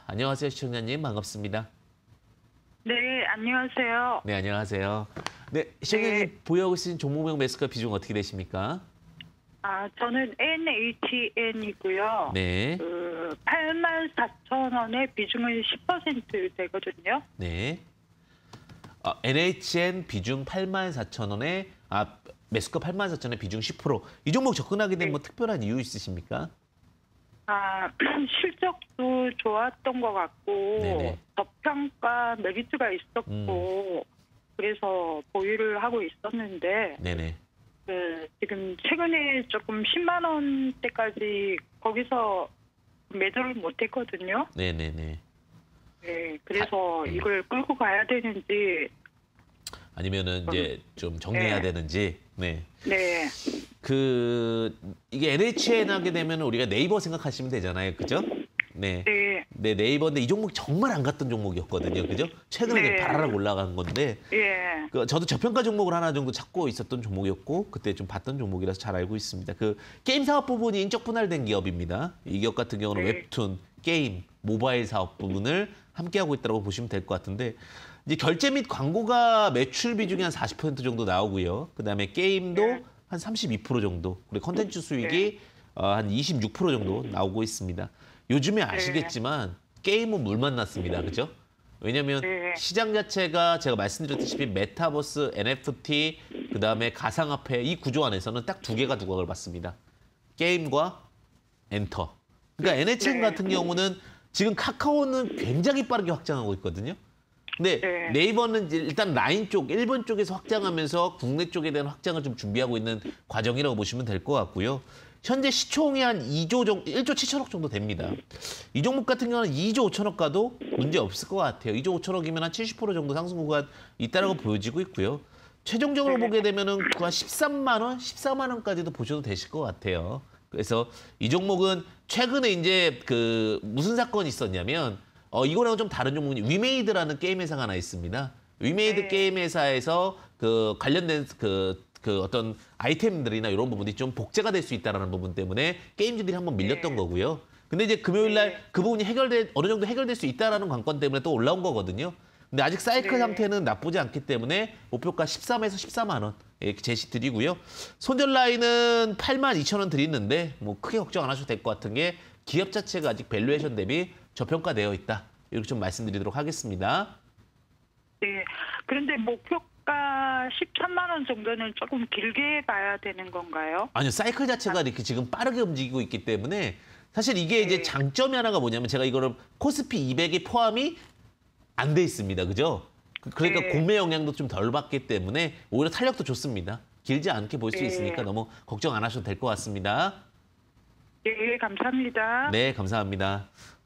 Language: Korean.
안녕하세요, 시청자님. 반갑습니다. 네, 안녕하세요. 네, 안녕하세요. 네, 시청자님 보유하고 계신 종목명 매수가 비중 어떻게 되십니까? 저는 NHN이고요. 네, 84,000원의 비중은 10% 되거든요. 네. NHN 비중 84,000원에, 매수가 84,000원에 비중 10%. 이 종목 접근하게 된 뭐 특별한 이유 있으십니까? 실적도 좋았던 것 같고, 네네. 저평가 메리트가 있었고, 그래서 보유를 하고 있었는데, 네네. 지금 최근에 조금 10만 원대까지 거기서 매도를 못했거든요. 네네네. 네, 그래서 이걸 끌고 가야 되는지. 아니면은 이제 좀 정리해야 되는지. 네. 네, 이게 NHN 하게 되면 우리가 네이버 생각하시면 되잖아요. 그죠? 네. 네, 네, 네이버인데 이 종목 정말 안 갔던 종목이었거든요. 그죠? 최근에 네. 바라락 올라간 건데, 예, 저도 저평가 종목을 하나 정도 찾고 있었던 종목이었고, 그때 좀 봤던 종목이라서 잘 알고 있습니다. 게임 사업 부분이 인적 분할된 기업입니다. 이 기업 같은 경우는 네. 웹툰, 게임, 모바일 사업 부분을 함께하고 있다고 보시면 될 것 같은데, 이제 결제 및 광고가 매출 비중이 한 40% 정도 나오고요. 그다음에 게임도 네. 한 32% 정도, 그리고 컨텐츠 수익이 한 26% 정도 나오고 있습니다. 요즘에 아시겠지만 게임은 물 만났습니다. 그죠? 왜냐면 네. 시장 자체가 제가 말씀드렸다시피 메타버스, NFT, 그다음에 가상화폐 이 구조 안에서는 딱 두 개가 두각을 봤습니다. 게임과 엔터. 그러니까 NHN 같은 경우는 지금 카카오는 굉장히 빠르게 확장하고 있거든요. 근데 네. 네이버는 이제 일단 라인 쪽, 일본 쪽에서 확장하면서 국내 쪽에 대한 확장을 좀 준비하고 있는 과정이라고 보시면 될 것 같고요. 현재 시총이 한 1조 7천억 정도 됩니다. 이 종목 같은 경우는 2조 5천억 가도 문제 없을 것 같아요. 2조 5천억이면 한 70% 정도 상승 구간 있다라고 보여지고 있고요. 최종적으로 보게 되면은 그 한 13만 원, 14만 원까지도 보셔도 되실 것 같아요. 그래서 이 종목은 최근에 이제 무슨 사건이 있었냐면 이거랑은 좀 다른 종목이 위메이드라는 게임 회사가 하나 있습니다. 위메이드 게임 회사에서 관련된 어떤 아이템들이나 이런 부분이 좀 복제가 될 수 있다는 부분 때문에 게임주들이 한번 밀렸던 거고요. 근데 이제 금요일 날 그 부분이 어느 정도 해결될 수 있다라는 관건 때문에 또 올라온 거거든요. 근데 아직 사이클 상태는 나쁘지 않기 때문에 목표가 13에서 14만 원 이렇게 제시 드리고요. 손절 라인은 8만 2천 원 드리는데 뭐 크게 걱정 안 하셔도 될 것 같은 게 기업 자체가 아직 밸류에이션 대비 저평가되어 있다. 이렇게 좀 말씀드리도록 하겠습니다. 네. 그런데 목표가 13만 원 정도는 조금 길게 봐야 되는 건가요? 아니요, 사이클 자체가 이렇게 지금 빠르게 움직이고 있기 때문에 사실 이게 이제 장점이 하나가 뭐냐면 제가 이거를 코스피 200이 포함이 안 돼 있습니다. 그죠? 그러니까 공매 영향도 좀 덜 받기 때문에 오히려 탄력도 좋습니다. 길지 않게 볼 수 있으니까 너무 걱정 안 하셔도 될 것 같습니다. 네, 감사합니다. 네, 감사합니다.